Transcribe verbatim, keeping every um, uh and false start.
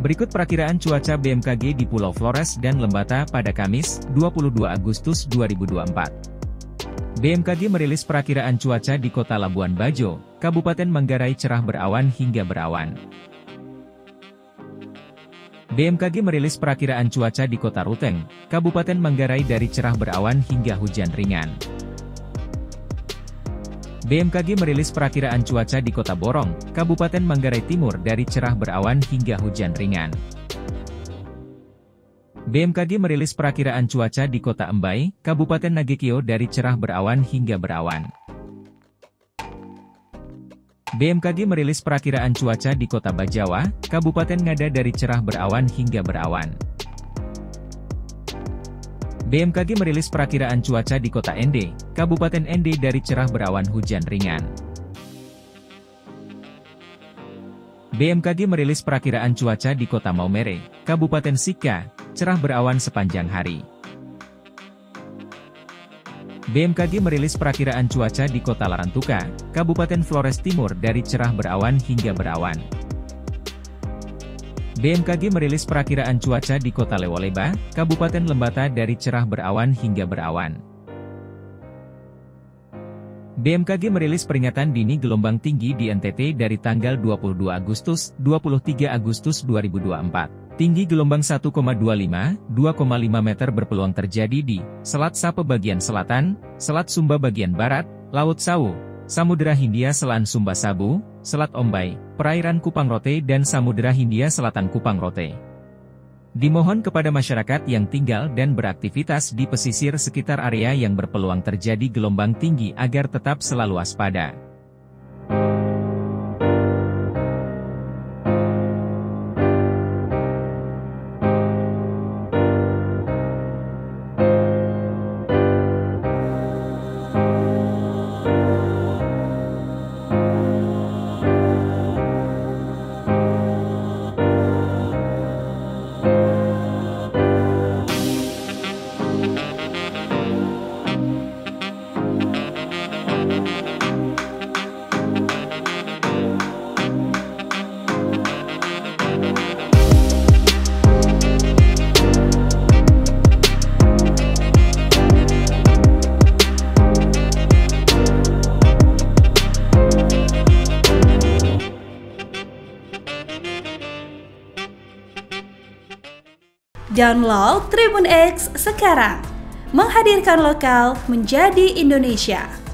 Berikut perakiraan cuaca B M K G di Pulau Flores dan Lembata pada Kamis, dua puluh dua Agustus dua ribu dua puluh empat. B M K G merilis perakiraan cuaca di Kota Labuan Bajo, Kabupaten Manggarai cerah berawan hingga berawan. B M K G merilis perakiraan cuaca di Kota Ruteng, Kabupaten Manggarai dari cerah berawan hingga hujan ringan. B M K G merilis perakiraan cuaca di Kota Borong, Kabupaten Manggarai Timur dari cerah berawan hingga hujan ringan. B M K G merilis perakiraan cuaca di Kota Embai, Kabupaten Nagekio dari cerah berawan hingga berawan. B M K G merilis perakiraan cuaca di Kota Bajawa, Kabupaten Ngada dari cerah berawan hingga berawan. B M K G merilis perakiraan cuaca di Kota Ende, Kabupaten Ende dari cerah berawan hujan ringan. B M K G merilis perakiraan cuaca di Kota Maumere, Kabupaten Sika, cerah berawan sepanjang hari. B M K G merilis perakiraan cuaca di Kota Larantuka, Kabupaten Flores Timur dari cerah berawan hingga berawan. B M K G merilis perakiraan cuaca di Kota Lewoleba, Kabupaten Lembata dari cerah berawan hingga berawan. B M K G merilis peringatan dini gelombang tinggi di N T T dari tanggal dua puluh dua Agustus, dua puluh tiga Agustus dua ribu dua puluh empat. Tinggi gelombang satu koma dua lima sampai dua koma lima meter berpeluang terjadi di Selat Sape bagian selatan, Selat Sumba bagian barat, Laut Sawu, Samudera Hindia Selan Sumba Sabu, Selat Ombai, perairan Kupang Rote dan Samudera Hindia Selatan Kupang Rote. Dimohon kepada masyarakat yang tinggal dan beraktivitas di pesisir sekitar area yang berpeluang terjadi gelombang tinggi agar tetap selalu waspada. Download Tribun X sekarang, menghadirkan lokal menjadi Indonesia.